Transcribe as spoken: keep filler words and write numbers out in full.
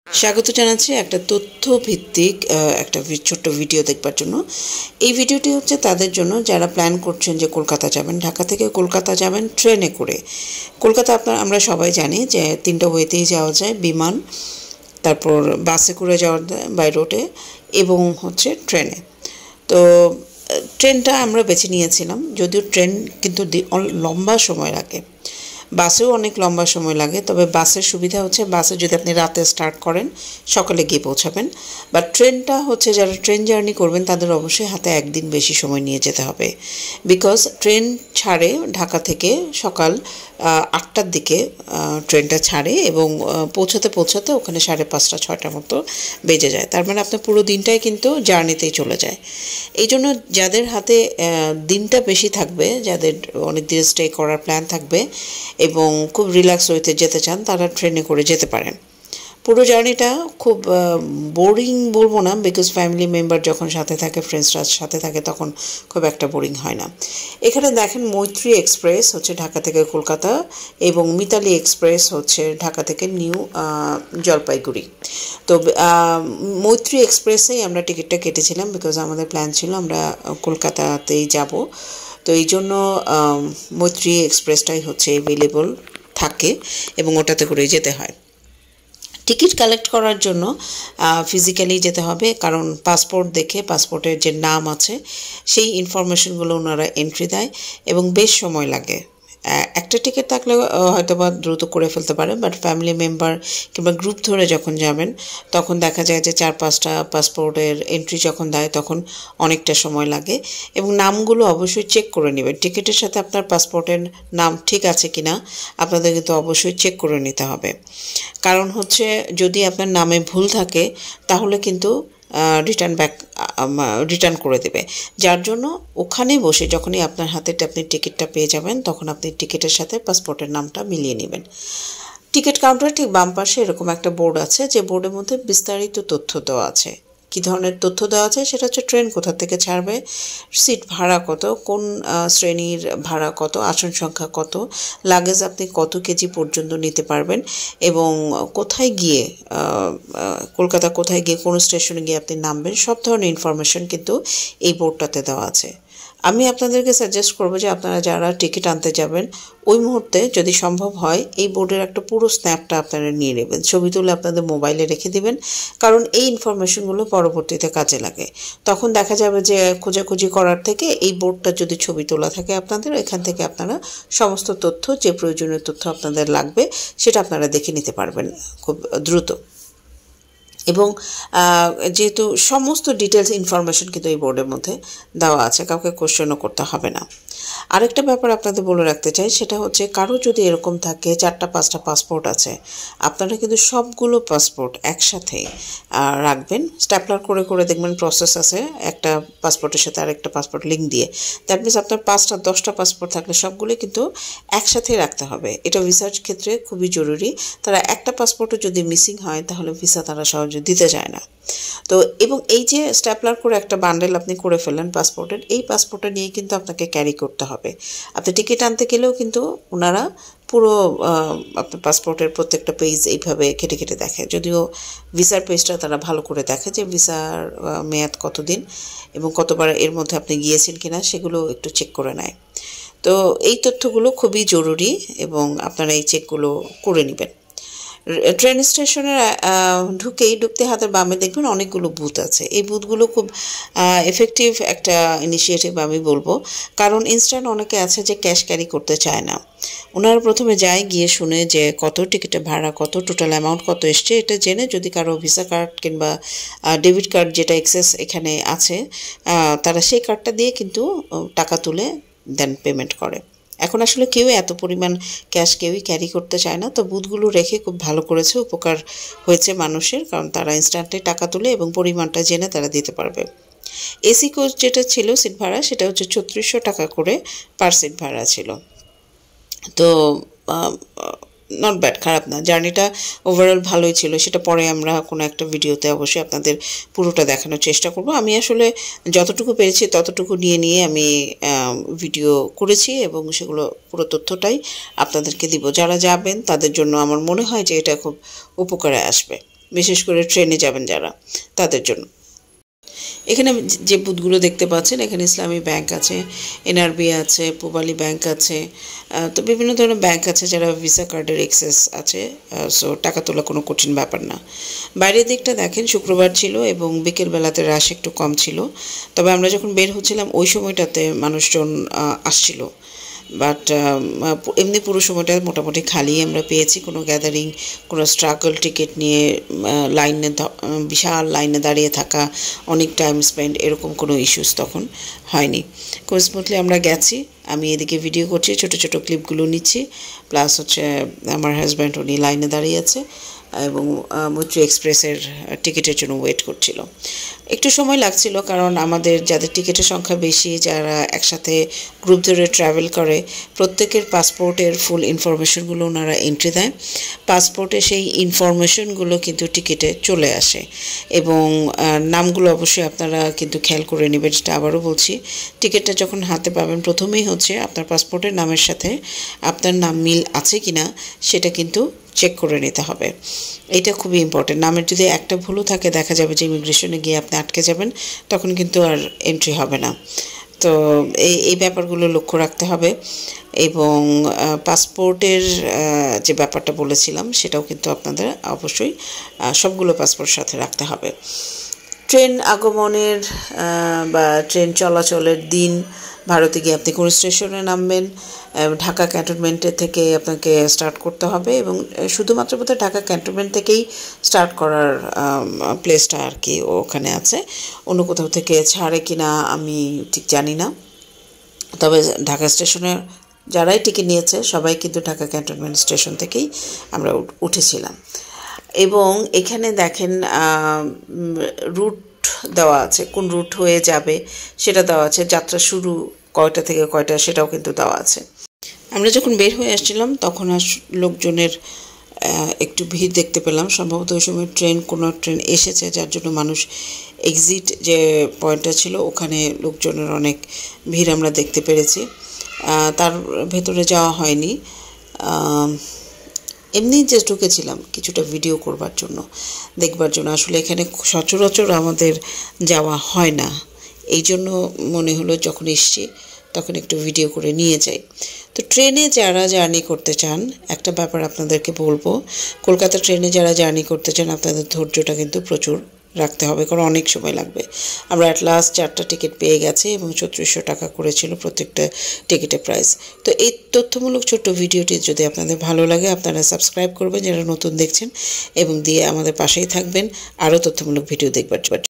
স্বাগত জানাচ্ছি একটা তথ্য ভিত্তিক একটা ছোট্ট ভিডিও দেখবার জন্য। এই ভিডিওটি হচ্ছে তাদের জন্য যারা প্ল্যান করছেন যে কলকাতা যাবেন, ঢাকা থেকে কলকাতা যাবেন ট্রেনে করে। কলকাতা আপনার আমরা সবাই জানি যে তিনটা ওয়েতেই যাওয়া যায়, বিমান, তারপর বাসে করে যাওয়া যায় বাই রোডে, এবং হচ্ছে ট্রেনে। তো ট্রেনটা আমরা বেছে নিয়েছিলাম, যদিও ট্রেন কিন্তু লম্বা সময় লাগে, বাসেও অনেক লম্বা সময় লাগে। তবে বাসের সুবিধা হচ্ছে বাসে যদি আপনি রাতে স্টার্ট করেন সকালে গিয়ে পৌঁছাবেন, বা ট্রেনটা হচ্ছে যারা ট্রেন জার্নি করবেন তাদের অবশ্যই হাতে একদিন বেশি সময় নিয়ে যেতে হবে, বিকজ ট্রেন ছাড়ে ঢাকা থেকে সকাল আটটার দিকে ট্রেনটা ছাড়ে এবং পৌঁছাতে পৌঁছাতে ওখানে সাড়ে পাঁচটা ছয়টার মতো বেজে যায়। তার মানে আপনার পুরো দিনটাই কিন্তু জার্নিতেই চলে যায়। এই জন্য যাদের হাতে দিনটা বেশি থাকবে, যাদের অনেক দিন স্টে করার প্ল্যান থাকবে এবং খুব রিল্যাক্স হইতে যেতে চান, তারা ট্রেনে করে যেতে পারেন। পুরো জার্নিটা খুব বোরিং বলবো না, বিকজ ফ্যামিলি মেম্বার যখন সাথে থাকে, ফ্রেন্ডসরা সাথে থাকে, তখন খুব একটা বোরিং হয় না। এখানে দেখেন মৈত্রী এক্সপ্রেস হচ্ছে ঢাকা থেকে কলকাতা, এবং মিতালি এক্সপ্রেস হচ্ছে ঢাকা থেকে নিউ জলপাইগুড়ি। তো মৈত্রী এক্সপ্রেসেই আমরা টিকিটটা কেটেছিলাম, বিকজ আমাদের প্ল্যান ছিল আমরা কলকাতাতেই যাব। তো এই জন্য মৈত্রী এক্সপ্রেসটাই হচ্ছে অ্যাভেলেবল থাকে এবং ওটাতে করেই যেতে হয়। টিকিট কালেক্ট করার জন্য ফিজিক্যালি যেতে হবে, কারণ পাসপোর্ট দেখে পাসপোর্টের যে নাম আছে সেই ইনফরমেশনগুলো ওনারা এন্ট্রি দেয় এবং বেশ সময় লাগে। একটা টিকিট থাকলে হয়তো বা দ্রুত করে ফেলতে পারে, বাট ফ্যামিলি মেম্বার কিংবা গ্রুপ ধরে যখন যাবেন তখন দেখা যায় যে চার পাঁচটা পাসপোর্টের এন্ট্রি যখন দেয় তখন অনেকটা সময় লাগে। এবং নামগুলো অবশ্যই চেক করে নেবেন, টিকিটের সাথে আপনার পাসপোর্টের নাম ঠিক আছে কিনা আপনাদের কিন্তু অবশ্যই চেক করে নিতে হবে। কারণ হচ্ছে যদি আপনার নামে ভুল থাকে তাহলে কিন্তু রিটার্ন ব্যাক রিটার্ন করে দেবে। যার জন্য ওখানে বসে যখনই আপনার হাতে আপনি টিকিটটা পেয়ে যাবেন তখন আপনি টিকিটের সাথে পাসপোর্টের নামটা মিলিয়ে নেবেন। টিকিট কাউন্টারের ঠিক বাম পাশে এরকম একটা বোর্ড আছে, যে বোর্ডের মধ্যে বিস্তারিত তথ্য দেওয়া আছে। কী ধরনের তথ্য দেওয়া আছে সেটা হচ্ছে ট্রেন কোথা থেকে ছাড়বে, সিট ভাড়া কত, কোন শ্রেণীর ভাড়া কত, আসন সংখ্যা কত, লাগেজ আপনি কত কেজি পর্যন্ত নিতে পারবেন, এবং কোথায় গিয়ে কলকাতা কোথায় গিয়ে কোন স্টেশনে গিয়ে আপনি নামবেন, সব ধরনের ইনফরমেশন কিন্তু এই বোর্ডটাতে দেওয়া আছে। আমি আপনাদেরকে সাজেস্ট করবো যে আপনারা যারা টিকিট আনতে যাবেন ওই মুহূর্তে যদি সম্ভব হয় এই বোর্ডের একটা পুরো স্ন্যাপটা আপনারা নিয়ে নেবেন, ছবি তুলে আপনাদের মোবাইলে রেখে দিবেন, কারণ এই ইনফরমেশনগুলো পরবর্তীতে কাজে লাগে। তখন দেখা যাবে যে খোঁজাখুঁজি করার থেকে এই বোর্ডটা যদি ছবি তোলা থাকে আপনাদের, এখান থেকে আপনারা সমস্ত তথ্য, যে প্রয়োজনীয় তথ্য আপনাদের লাগবে সেটা আপনারা দেখে নিতে পারবেন খুব দ্রুত। এবং যেহেতু সমস্ত ডিটেলস ইনফরমেশন কিন্তু এই বোর্ডের মধ্যে দেওয়া আছে, কাউকে কোশ্চেনও করতে হবে না। আরেকটা ব্যাপার আপনাদের বলে রাখতে চাই, সেটা হচ্ছে কারো যদি এরকম থাকে চারটা পাঁচটা পাসপোর্ট আছে, আপনারা কিন্তু সবগুলো পাসপোর্ট একসাথে রাখবেন, স্ট্যাপলার করে করে দেখবেন প্রসেস আছে একটা পাসপোর্টের সাথে আরেকটা পাসপোর্ট লিঙ্ক দিয়ে। দ্যাট মিনস আপনার পাঁচটা দশটা পাসপোর্ট থাকলে সবগুলো কিন্তু একসাথে রাখতে হবে। এটা ভিসার ক্ষেত্রে খুবই জরুরি। তারা একটা পাসপোর্টও যদি মিসিং হয় তাহলে ভিসা তারা সহজে দিতে চায় না। তো এবং এই যে স্ট্যাপলার করে একটা বান্ডেল আপনি করে ফেললেন পাসপোর্টের, এই পাসপোর্টটা নিয়ে কিন্তু আপনাকে ক্যারি করতে হবে। আপনি টিকিট আনতে গেলেও কিন্তু ওনারা পুরো আপনার পাসপোর্টের প্রত্যেকটা পেজ এইভাবে কেটে কেটে দেখে, যদিও ভিসার পেজটা তারা ভালো করে দেখে যে ভিসার মেয়াদ কতদিন এবং কতবার এর মধ্যে আপনি গিয়েছেন কিনা সেগুলো একটু চেক করে নেয়। তো এই তথ্যগুলো খুবই জরুরি এবং আপনারা এই চেকগুলো করে নেবেন। ট্রেন স্টেশনে ঢুকেই ঢুকতে হাতের বামে দেখবেন অনেকগুলো বুথ আছে। এই বুথগুলো খুব এফেক্টিভ একটা ইনিশিয়েটিভ আমি বলবো, কারণ ইনস্ট্যান্ট অনেকে আছে যে ক্যাশ ক্যারি করতে চায় না। ওনারা প্রথমে যায়, গিয়ে শুনে যে কত টিকিটের ভাড়া কত, টোটাল অ্যামাউন্ট কত এসছে, এটা জেনে যদি কারো ভিসা কার্ড কিংবা ডেবিট কার্ড যেটা এক্সেস এখানে আছে তারা সেই কার্ডটা দিয়ে কিন্তু টাকা তুলে দেন পেমেন্ট করে। এখন আসলে কেউ এত পরিমাণ ক্যাশ কেউই ক্যারি করতে চায় না, তো বুথগুলো রেখে খুব ভালো করেছে, উপকার হয়েছে মানুষের, কারণ তারা ইনস্ট্যান্টলি টাকা তুলে এবং পরিমাণটা জেনে তারা দিতে পারবে। এসি কোচ যেটা ছিল সিট ভাড়া সেটা হচ্ছে ছত্রিশশো টাকা করে পার সিট ভাড়া ছিল। তো নট ব্যাড, খারাপ না, জার্নিটা ওভারঅল ভালোই ছিল। সেটা পরে আমরা কোনো একটা ভিডিওতে অবশ্যই আপনাদের পুরোটা দেখানোর চেষ্টা করব। আমি আসলে যতটুকু পেরেছি ততটুকু নিয়ে নিয়ে আমি ভিডিও করেছি এবং সেগুলো পুরো তথ্যটাই আপনাদেরকে দিব। যারা যাবেন তাদের জন্য আমার মনে হয় যে এটা খুব উপকারে আসবে। বিশেষ করে ট্রেনে যাবেন যারা, তাদের জন্য। এখানে যে বুথগুলো দেখতে পাচ্ছেন, এখানে ইসলামী ব্যাংক আছে, এনআরবি আছে, পূবালী ব্যাংক আছে, তো বিভিন্ন ধরনের ব্যাংক আছে যারা ভিসা কার্ডের এক্সেস আছে, সো টাকা তোলা কোনো কঠিন ব্যাপার না। বাইরের দিকটা দেখেন, শুক্রবার ছিল এবং বিকেলবেলাতে রাশ একটু কম ছিল, তবে আমরা যখন বের হচ্ছিলাম ওই সময়টাতে মানুষজন আসছিল, বাট এমনি পুরো সময়টা মোটামুটি খালি আমরা পেয়েছি। কোনো গ্যাদারিং, কোনো স্ট্রাগল টিকিট নিয়ে লাইনে, বিশাল লাইনে দাঁড়িয়ে থাকা, অনেক টাইম স্পেন্ড, এরকম কোনো ইস্যুস তখন হয়নি। খুব স্মুথলি আমরা গেছি। আমি এদিকে ভিডিও করছি, ছোট ছোট ক্লিপগুলো নিচ্ছি, প্লাস হচ্ছে আমার হাজব্যান্ড উনি লাইনে দাঁড়িয়ে আছে এবং মৈত্রী এক্সপ্রেসের টিকিটের জন্য ওয়েট করছিল। একটু সময় লাগছিল কারণ আমাদের যাদের টিকিটের সংখ্যা বেশি, যারা একসাথে গ্রুপ ধরে ট্রাভেল করে, প্রত্যেকের পাসপোর্টের ফুল ইনফরমেশনগুলো ওনারা এন্ট্রি দেয়। পাসপোর্টে সেই ইনফরমেশনগুলো কিন্তু টিকিটে চলে আসে এবং নামগুলো অবশ্যই আপনারা কিন্তু খেয়াল করে নেবেন। সেটা আবারও বলছি, টিকিটটা যখন হাতে পাবেন প্রথমেই হচ্ছে আপনার পাসপোর্টের নামের সাথে আপনার নাম মিল আছে কি না সেটা কিন্তু চেক করে নিতে হবে। এটা খুবই ইম্পর্টেন্ট। নামের যদি একটা ভুলও থাকে, দেখা যাবে যে ইমিগ্রেশনে গিয়ে আপনি আটকে যাবেন, তখন কিন্তু আর এন্ট্রি হবে না। তো এই এই ব্যাপারগুলো লক্ষ্য রাখতে হবে এবং পাসপোর্টের যে ব্যাপারটা বলেছিলাম সেটাও কিন্তু আপনাদের অবশ্যই সবগুলো পাসপোর্ট সাথে রাখতে হবে। ট্রেন আগমনের বা ট্রেন চলাচলের দিন, ভারতে গিয়ে আপনি কোন স্টেশনে নামবেন, ঢাকা ক্যান্টনমেন্টের থেকে আপনাকে স্টার্ট করতে হবে এবং শুধুমাত্র বোধহয় ঢাকা ক্যান্টনমেন্ট থেকেই স্টার্ট করার প্লেসটা আর কি ওখানে আছে। অন্য কোথাও থেকে ছাড়ে কি না আমি ঠিক জানি না, তবে ঢাকা স্টেশনে যারাই টিকিট নিয়েছে সবাই কিন্তু ঢাকা ক্যান্টনমেন্ট স্টেশন থেকেই আমরা উঠেছিলাম। এবং এখানে দেখেন রুট দেওয়া আছে, কোন রুট হয়ে যাবে সেটা দেওয়া আছে, যাত্রা শুরু কয়টা থেকে কয়টা সেটাও কিন্তু দেওয়া আছে। আমরা যখন বের হয়ে আসছিলাম তখন আর লোকজনের একটু ভিড় দেখতে পেলাম। সম্ভবত ওই সময় ট্রেন কোনো ট্রেন এসেছে, যার জন্য মানুষ এক্সিট যে পয়েন্টটা ছিল ওখানে লোকজনের অনেক ভিড় আমরা দেখতে পেরেছি। তার ভেতরে যাওয়া হয়নি, এমনি যে ঢুকেছিলাম কিছুটা ভিডিও করবার জন্য, দেখবার জন্য। আসলে এখানে সচরাচর আমাদের যাওয়া হয় না, এই জন্য মনে হলো যখন এসছি তখন একটু ভিডিও করে নিয়ে যাই। তো ট্রেনে যারা জার্নি করতে চান, একটা ব্যাপার আপনাদেরকে বলবো, কলকাতা ট্রেনে যারা জার্নি করতে চান আপনাদের ধৈর্যটা কিন্তু প্রচুর রাখতে হবে, কারণ অনেক সময় লাগবে। আমরা অ্যাট লাস্ট চারটা টিকিট পেয়ে গেছি এবং ছত্রিশশো টাকা করেছিল প্রত্যেকটা টিকিটের প্রাইস। তো এই তথ্যমূলক ছোট্ট ভিডিওটি যদি আপনাদের ভালো লাগে আপনারা সাবস্ক্রাইব করবেন যারা নতুন দেখছেন এবং দিয়ে আমাদের পাশেই থাকবেন আরও তথ্যমূলক ভিডিও দেখবার জন্য।